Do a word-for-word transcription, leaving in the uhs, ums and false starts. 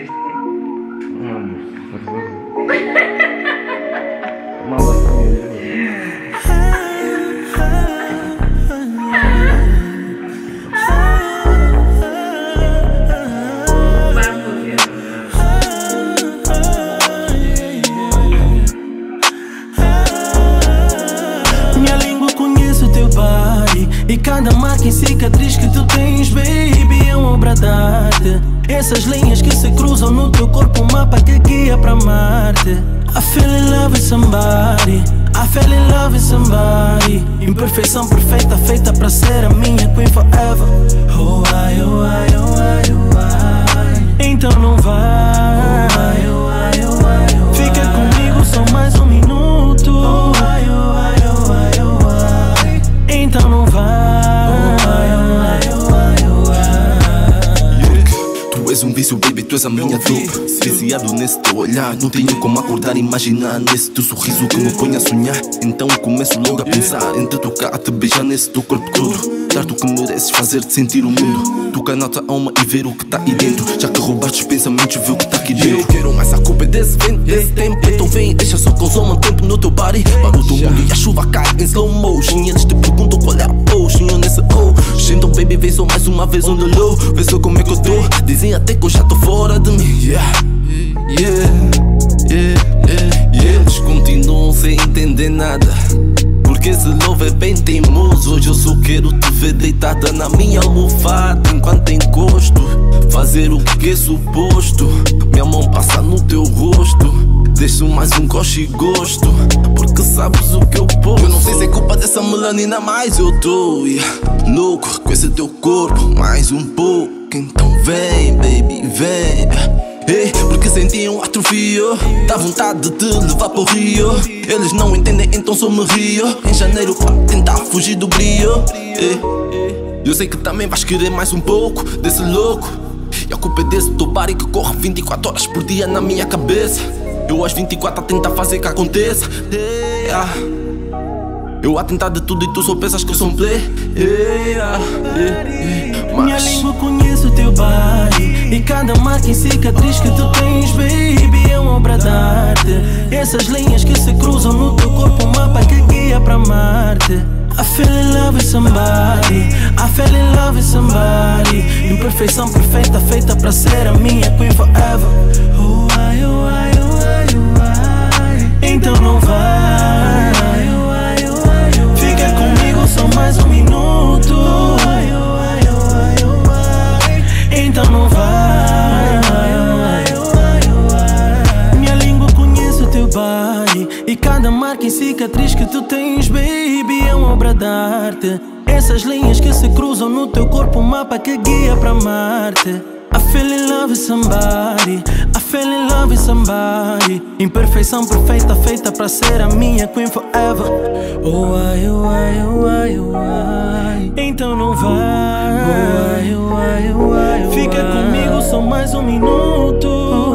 triste. Hum, mal assim. Minha língua conhece o teu body e cada marca e cicatriz que tu tens, baby, é uma obra de arte. Essas linhas que se cruzam no teu corpo, um mapa que guia pra Marte. I fell in love with somebody, I fell in love with somebody. Imperfeição perfeita, feita pra ser a minha queen forever. Oh, ai, oh, ai, oh, ai, oh, ai. Então não vai, oh, ai, oh, ai, oh, ai, oh, fica comigo só mais um minuto. Oh, ai, oh, ai, oh, ai, oh, ai. Então não vai, oh, ai, oh, ai, oh, ai, oh, ai. Tu és um vício, baby, tu és a minha dope. Viciado nesse teu olhar, não tenho como acordar e imaginar nesse teu sorriso que me põe a sonhar. Então começo logo a pensar em te tocar, a te beijar nesse teu corpo todo. Dar-te o que mereces, fazer-te sentir o mundo. Tocar na tua alma e ver o que tá aí dentro. Já que roubaste os pensamentos, vê o que tá aqui dentro. Eu quero mais a culpa é desse vento, desse tempo. Então vem, deixa só consome um tempo no teu body. Para o teu mundo e a chuva cai em slow motion. E eles te perguntam qual é a potion. Eu nesse oh, então baby vem só mais uma vez on the low. Vê só como é que eu tô, dizem até que eu já tô fora de mim. Yeah, yeah, yeah, yeah. E eles continuam sem entender nada, porque esse love é bem teimoso. Hoje eu só quero te ver deitada na minha almofada enquanto encosto, fazer o que é suposto. Minha mão passa no teu rosto, deixo mais um coche e gosto, porque sabes o que eu posso. Eu não sei se é culpa dessa melanina, mas eu tô yeah, louco com esse teu corpo, mais um pouco. Então vem, baby, vem. Ei, porque senti um atrofio, dá vontade de te levar pro Rio. Eles não entendem, então só me rio. Em janeiro pra tentar fugir do brilho. Ei, eu sei que também vais querer mais um pouco desse louco. E a culpa é desse teu body que corre vinte e quatro horas por dia na minha cabeça. Eu às vinte e quatro a tentar fazer que aconteça. Ei, ah. Eu a tentar de tudo e tu só pensas que eu sou um play. Ei, ah, ei, ei. Minha língua conhece o teu body e cada marca e cicatriz que tu tens, baby, é uma obra de arte. Essas linhas que se cruzam no teu corpo, um mapa que guia pra Marte. I fell in love with somebody, I fell in love with somebody. Imperfeição perfeita, feita pra ser a minha queen forever. Oh, ai, oh, ai, oh, ai, oh, ai. Então não vai, oh, ai, oh, ai, oh, fica comigo só mais um minuto. Oh, ai, oh, ai, oh, ai, oh, ai. Então não vai, oh, ai, oh, ai, oh, ai. Minha língua conhece o teu body e cada marca e cicatriz que tu tens, baby, é uma obra de arte. Essas linhas que se cruzam no teu corpo, um mapa que guia pra Marte. I fell in love with somebody, I fell in love with somebody. Imperfeição perfeita, feita pra ser a minha queen forever. Oh, ai, oh, ai, oh, ai, oh, ai. Então não vai, oh, ai, oh, ai, oh, ai, oh, fica comigo só mais um minuto.